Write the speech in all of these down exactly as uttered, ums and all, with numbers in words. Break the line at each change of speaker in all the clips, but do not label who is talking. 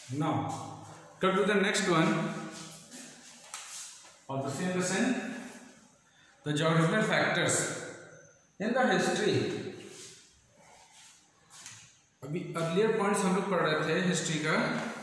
Now, come to the next one of the same lesson, the geographical factors in the history. अभी earlier points हम लोग पढ़ रहे थे हिस्ट्री का.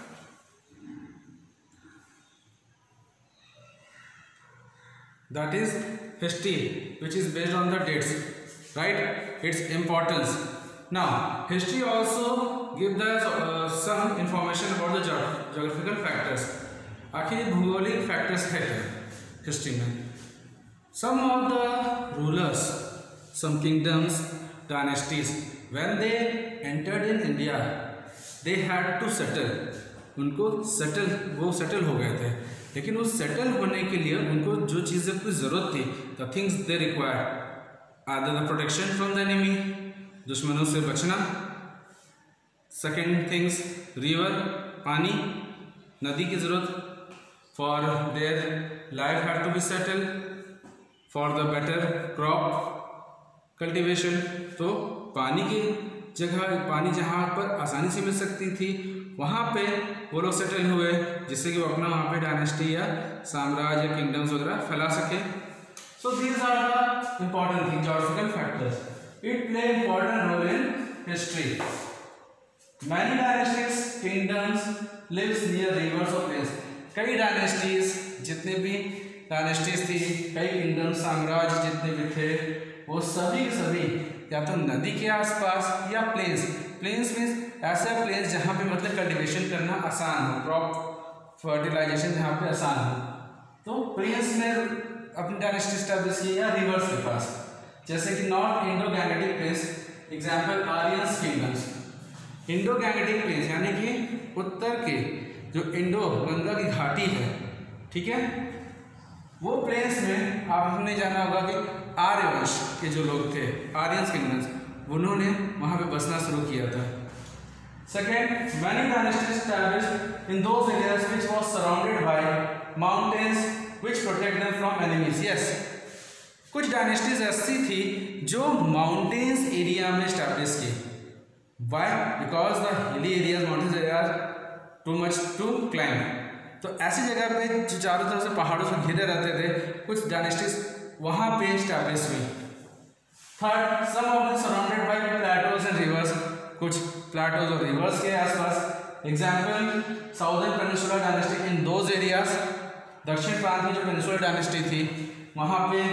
That is history, which is based on the dates, right? Its importance. Now, history also give the uh, some information about the geographical factors. आखिर भूगोलिक factors है क्या history में? Some of the rulers, some kingdoms, dynasties, when they entered in India, they had to settle. उनको settle वो settle हो गए थे, लेकिन उस settle होने के लिए उनको जो चीज़ें की ज़रूरत थी, the things they required, either the protection from the enemy, दुश्मनों से बचना. Second things, river, पानी, नदी की ज़रूरत. For their life had to be settled. For the better crop cultivation. तो पानी की जगह, पानी जहाँ पर आसानी से मिल सकती थी, वहाँ पे वो लोग सेटल हुए, जिससे कि वो अपना वहाँ पे डायनेस्टी या साम्राज्य या किंगडम्स वगैरह फैला सके. So these are the important things, geographical factors. It play important role in history. Many dynasties, kingdoms lives near rivers or plains. कई डायनेस्टीज, जितने भी डायनेस्टीज थी, कई किंगडम, साम्राज्य जितने भी थे, वो सभी के सभी या तो नदी के आसपास या प्लेन्स. प्लेन्स मीन्स ऐसे प्लेन्स जहाँ पे मतलब कल्टीवेशन करना आसान हो, क्रॉप फर्टिलाइजेशन जहाँ पे आसान हो. तो प्लेन्स में अपनी डायनेस्टी स्टैब्लिश की या रिवर्स के पास, जैसे कि north Indo Gangetic plains, example Aryans kingdoms. Indo Gangetic plains यानी कि उत्तर के जो इंडो गंगा की घाटी है, ठीक है, वो प्लेन्स में आपने जाना होगा कि आर्यवंश के जो लोग थे, आर्यंस किंगडम्स, उन्होंने वहाँ पे बसना शुरू किया था. Second, many dynasties established in those areas which was surrounded by mountains which protect them from enemies. Yes, कुछ डायनेस्टीज ऐसी थी जो माउंटेन्स एरिया में एस्टैब्लिश की. Why? Because the hilly areas, mountains areas too much to climb. तो ऐसी जगह पे जो चारों तरफ से पहाड़ों से घिरे रहते थे, कुछ डायनेस्टीज वहाँ पे एस्टैब्लिश हुई. Third, some of them surrounded by plateaus and rivers. कुछ प्लेटोज और रिवर्स के आसपास. Example, southern peninsula dynasty in those areas. दक्षिण प्रांत की जो पेनिनसुला डायनेस्टी थी, वहाँ पे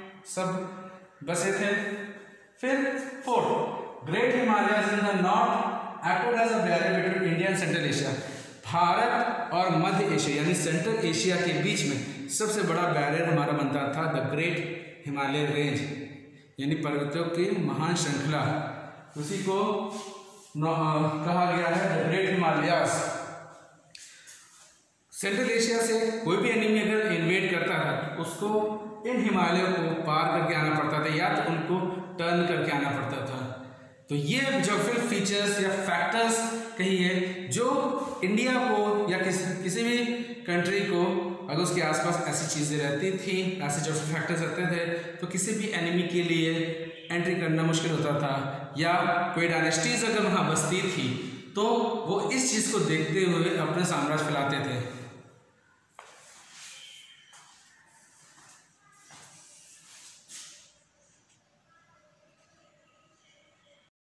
सब बसे थे. फिर fourth, great Himalayas in the north acted as a barrier between India and Central Asia. भारत और मध्य एशिया यानी सेंट्रल एशिया के बीच में सबसे बड़ा बैरियर हमारा बनता था द ग्रेट हिमालय रेंज, यानी पर्वतों की महान श्रृंखला. उसी को कहा गया है the great Himalayas. Central Asia से कोई भी एनिमी अगर इन्वेड करता था, उसको इन हिमालयों को पार करके आना पड़ता था, या तो उनको टर्न करके आना पड़ता था. तो ये ज्योग्राफिकल फीचर्स या फैक्टर्स कहिए जो इंडिया को या किसी किसी भी कंट्री को, अगर उसके आसपास ऐसी चीज़ें रहती थी, ऐसे ज्योग्राफिकल फैक्टर्स रहते थे, तो किसी भी एनिमी के लिए एंट्री करना मुश्किल होता था. या कोई डायनेस्टीज अगर वहाँ बसती थी, तो वो इस चीज़ को देखते हुए अपने साम्राज्य फैलाते थे.